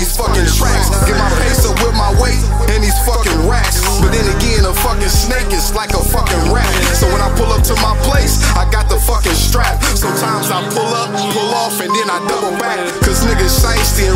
these fucking tracks. Get my pace up with my weight and these fucking racks. But then again, a fucking snake is like a fucking rat. So when I pull up to my place, I got the fucking strap. Sometimes I pull up, pull off, and then I double back. Cause niggas shiesty